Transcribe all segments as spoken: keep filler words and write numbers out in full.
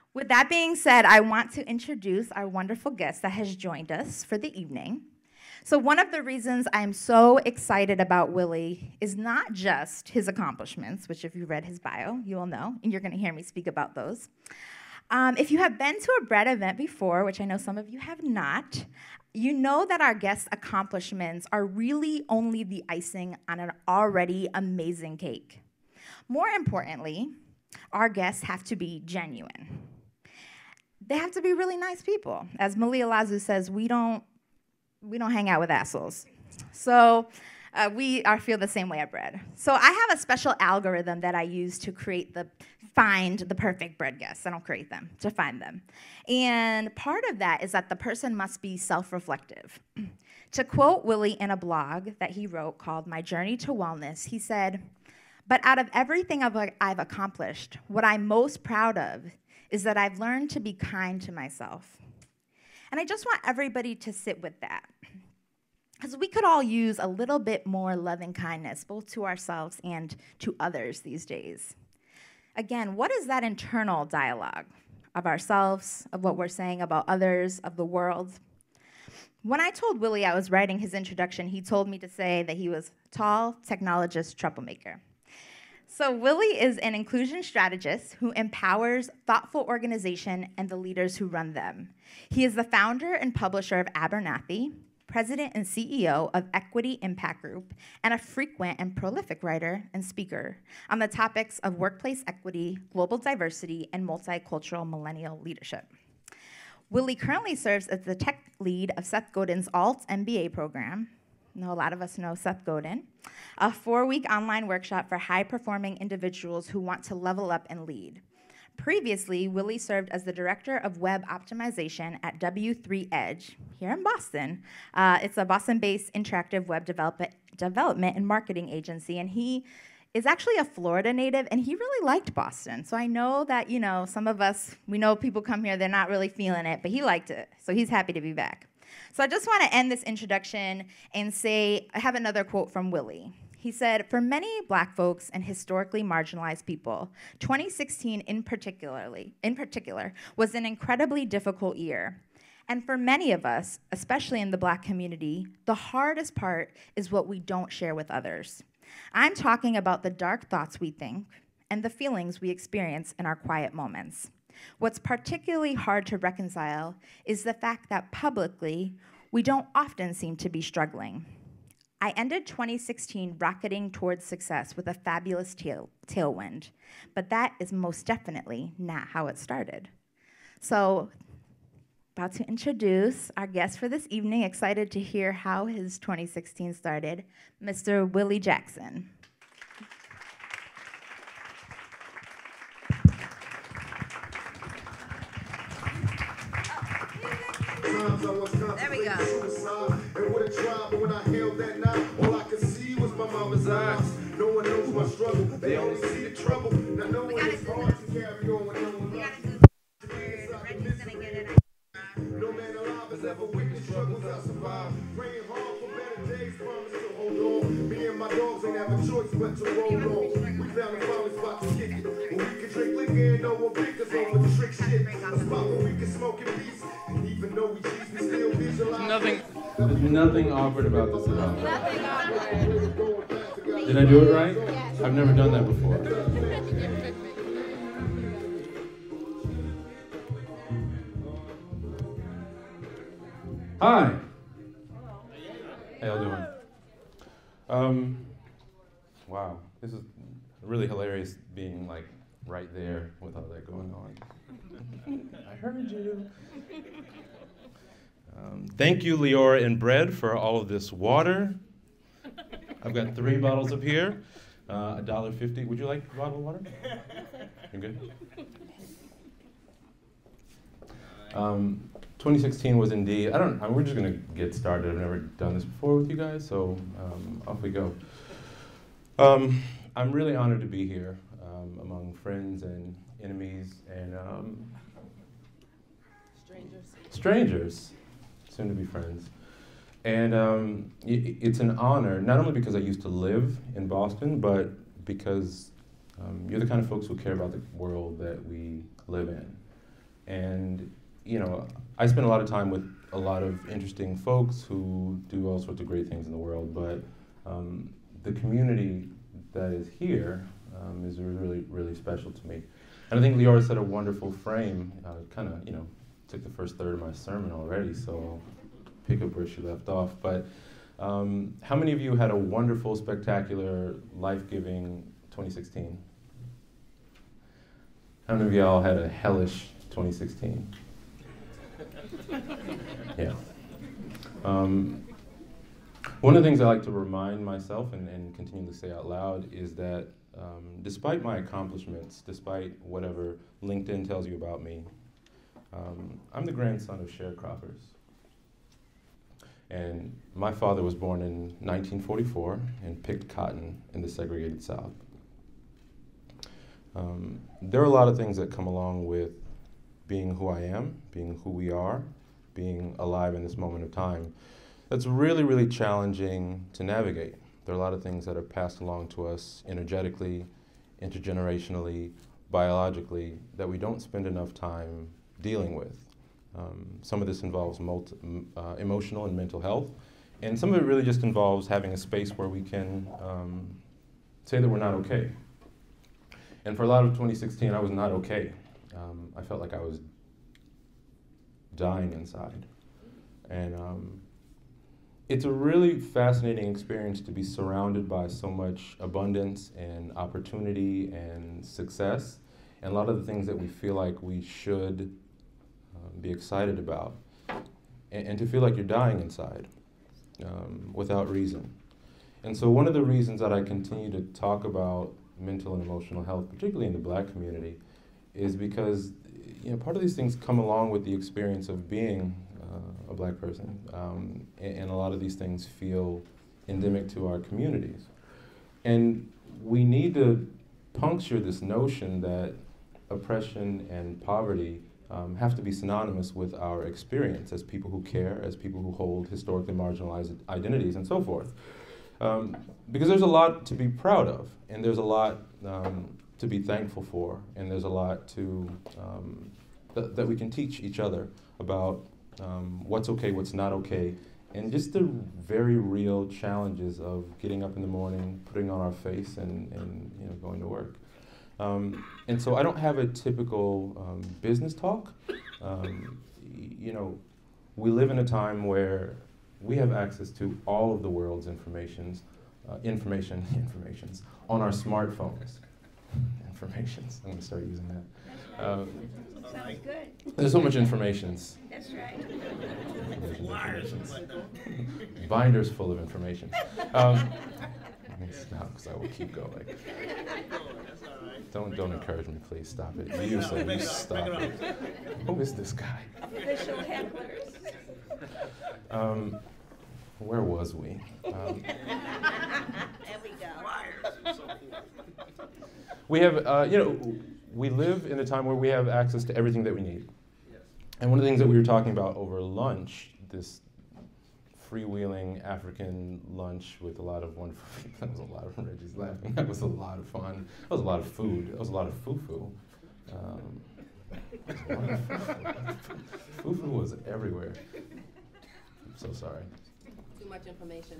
With that being said, I want to introduce our wonderful guest that has joined us for the evening. So one of the reasons I'm so excited about Willie is not just his accomplishments, which if you read his bio, you will know, and you're going to hear me speak about those. Um, if you have been to a bread event before, which I know some of you have not, you know that our guest accomplishments are really only the icing on an already amazing cake. More importantly, our guests have to be genuine. They have to be really nice people. As Malia Lazu says, we don't, we don't hang out with assholes. So uh, we are, feel the same way at Bread. So I have a special algorithm that I use to create the, find the perfect bread guests. I don't create them, to find them. And part of that is that the person must be self-reflective. To quote Willie in a blog that he wrote called My Journey to Wellness, he said, "But out of everything I've, I've accomplished, what I'm most proud of is that I've learned to be kind to myself." And I just want everybody to sit with that. Because we could all use a little bit more loving kindness, both to ourselves and to others these days. Again, what is that internal dialogue of ourselves, of what we're saying about others, of the world? When I told Willie I was writing his introduction, he told me to say that he was tall, technologist, troublemaker. So Willie is an inclusion strategist who empowers thoughtful organization and the leaders who run them. He is the founder and publisher of Abernathy, president and C E O of Equity Impact Group, and a frequent and prolific writer and speaker on the topics of workplace equity, global diversity, and multicultural millennial leadership. Willie currently serves as the tech lead of Seth Godin's altMBA program. I know a lot of us know Seth Godin, a four-week online workshop for high-performing individuals who want to level up and lead. Previously, Willie served as the director of web optimization at W three Edge here in Boston. Uh, it's a Boston-based interactive web develop development and marketing agency, and he is actually a Florida native, and he really liked Boston. So I know that, you know, some of us, we know people come here, they're not really feeling it, but he liked it, so he's happy to be back. So I just want to end this introduction and say, I have another quote from Willie. He said, "For many black folks and historically marginalized people, twenty sixteen in particularly, in particular was an incredibly difficult year. And for many of us, especially in the black community, the hardest part is what we don't share with others. I'm talking about the dark thoughts we think and the feelings we experience in our quiet moments. What's particularly hard to reconcile is the fact that publicly, we don't often seem to be struggling. I ended twenty sixteen rocketing towards success with a fabulous tail, tailwind, but that is most definitely not how it started." So, about to introduce our guest for this evening, excited to hear how his twenty sixteen started, Mister Willie Jackson. There we go. And what a trial, but when I held that knife, all I could see was my mama's eyes. No one knows my struggle, they only see the trouble. Now no one is hard to carry on when no one loves. No man alive has ever witnessed struggles I survived. Praying hard for better days, promise to hold on. Me and my dogs ain't have a choice but to roll on. We found a solid spot to kick it. Where we could drink liquor and no one pick us over the trick shit. A spot where we could smoke in peace. Even though we cheese, we still visualize. Nothing, there's nothing awkward about this at all. Nothing awkward. Did I do it right? Yes. I've never done that before. Hi. How y'all doing? Um, wow, this is really hilarious being like right there with all that going on. I heard you. Um, thank you, Leora and Bread, for all of this water. I've got three bottles up here, uh, a dollar fifty. Would you like a bottle of water? You're good. Um, twenty sixteen was indeed. I don't. I, we're just gonna get started. I've never done this before with you guys, so um, off we go. Um, I'm really honored to be here um, among friends and enemies and um, Strangers. Strangers, soon to be friends. And um, it, it's an honor, not only because I used to live in Boston, but because um, you're the kind of folks who care about the world that we live in. And, you know, I spend a lot of time with a lot of interesting folks who do all sorts of great things in the world, but um, the community that is here um, is really, really special to me. And I think Leora set a wonderful frame, uh, kind of, you know, took the first third of my sermon already, so I'll pick up where she left off. But um, how many of you had a wonderful, spectacular, life-giving twenty sixteen? How many of y'all had a hellish twenty sixteen? Yeah. Um, one of the things I like to remind myself and, and continually say out loud is that um, despite my accomplishments, despite whatever LinkedIn tells you about me, um, I'm the grandson of sharecroppers. And my father was born in nineteen forty-four and picked cotton in the segregated South. Um, there are a lot of things that come along with being who I am, being who we are, being alive in this moment of time. That's really, really challenging to navigate. There are a lot of things that are passed along to us energetically, intergenerationally, biologically, that we don't spend enough time dealing with. Um, some of this involves multi, uh, emotional and mental health, and some of it really just involves having a space where we can um, say that we're not okay. And for a lot of twenty sixteen, I was not okay. Um, I felt like I was dying inside. And um, it's a really fascinating experience to be surrounded by so much abundance and opportunity and success, and a lot of the things that we feel like we should um, be excited about, and, and to feel like you're dying inside um, without reason. And so one of the reasons that I continue to talk about mental and emotional health, particularly in the Black community, is because, you know, part of these things come along with the experience of being uh, a Black person, um, and, and a lot of these things feel endemic to our communities. And we need to puncture this notion that oppression and poverty um, have to be synonymous with our experience as people who care, as people who hold historically marginalized identities, and so forth. Um, because there's a lot to be proud of, and there's a lot um, to be thankful for, and there's a lot to um, th that we can teach each other about um, what's okay, what's not okay, and just the very real challenges of getting up in the morning, putting on our face, and, and you know, going to work. Um, and so I don't have a typical um, business talk. Um, you know, we live in a time where we have access to all of the world's informations, uh, information, informations on our smartphones. Informations. I'm going to start using that. Uh, Sounds good. there's so much informations. That's right. Informations. Binders full of information. Um, stop, because I will keep going. Don't don't encourage me, please. Stop it. You say you stop it. Who is this guy? Official hecklers. Um, where was we? Um, There we go. we have, uh, you know, we live in a time where we have access to everything that we need. And one of the things that we were talking about over lunch, this freewheeling African lunch with a lot of wonderful people. That was a lot of Reggie's laughing. That was a lot of fun. That was a lot of food. That was a lot of foo-foo. Um, foo-foo was everywhere. I'm so sorry. Too much information.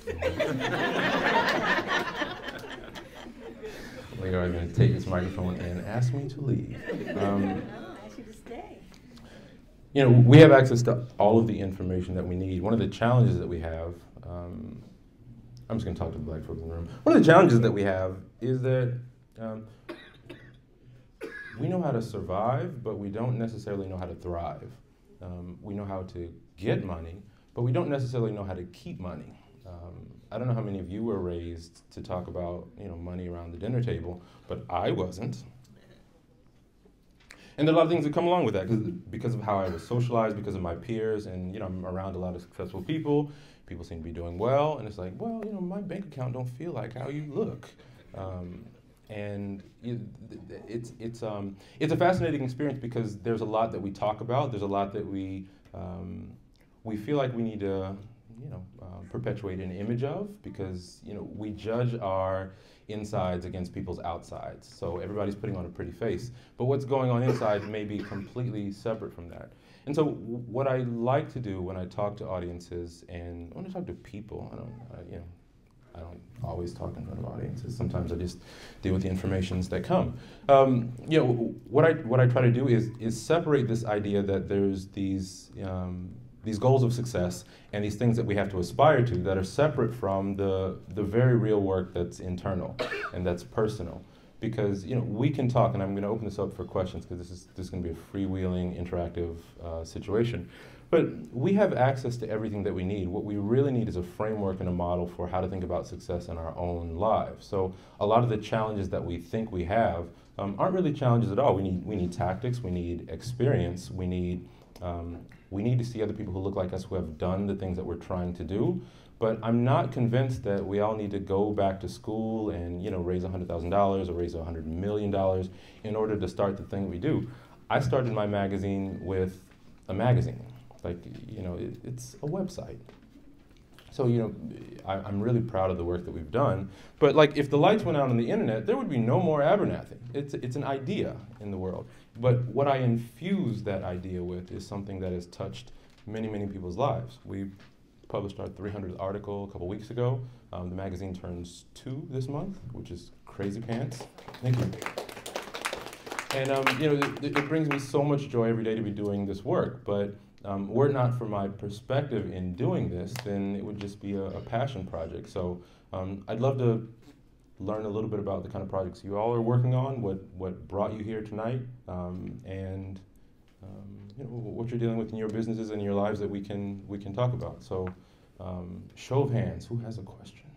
Later, I'm going to take this microphone and ask me to leave. Um, No, I ask you to stay. You know, we have access to all of the information that we need. One of the challenges that we have, um, I'm just going to talk to the Black folks in the room. One of the challenges that we have is that um, we know how to survive, but we don't necessarily know how to thrive. Um, we know how to get money, but we don't necessarily know how to keep money. Um, I don't know how many of you were raised to talk about, you know, money around the dinner table, but I wasn't. And there are a lot of things that come along with that because of how I was socialized, because of my peers, and you know, I'm around a lot of successful people. People seem to be doing well, and it's like, well, you know, my bank account don't feel like how you look. Um, and you, it's it's um, it's a fascinating experience because there's a lot that we talk about. There's a lot that we um, we feel like we need to, you know, uh, perpetuate an image of, because you know we judge our insides against people's outsides. So everybody's putting on a pretty face, but what's going on inside may be completely separate from that. And so w what I like to do when I talk to audiences and when I talk to people, I don't, I, you know, I don't always talk in front of audiences. Sometimes I just deal with the informations that come. Um, you know, what I what I try to do is is separate this idea that there's these um, these goals of success and these things that we have to aspire to that are separate from the the very real work that's internal and that's personal. Because you know we can talk, and I'm going to open this up for questions because this is this is going to be a freewheeling, interactive uh, situation. But we have access to everything that we need. What we really need is a framework and a model for how to think about success in our own lives. So a lot of the challenges that we think we have um, aren't really challenges at all. We need we need tactics. We need experience. We need um, we need to see other people who look like us who have done the things that we're trying to do. But I'm not convinced that we all need to go back to school and you know raise one hundred thousand dollars or raise one hundred million dollars in order to start the thing we do. I started my magazine with a magazine. Like, you know, it, it's a website. So, you know, I, I'm really proud of the work that we've done. But, like, if the lights went out on the internet, there would be no more Abernathy. It's, it's an idea in the world. But what I infuse that idea with is something that has touched many, many people's lives. We published our three hundredth article a couple weeks ago. Um, the magazine turns two this month, which is crazy pants. Thank you. And, um, you know, it, it brings me so much joy every day to be doing this work. But Um, were it not for my perspective in doing this, then it would just be a, a passion project. So um, I'd love to learn a little bit about the kind of projects you all are working on, what, what brought you here tonight, um, and um, you know, what you're dealing with in your businesses and your lives that we can, we can talk about. So um, show of hands, who has a question?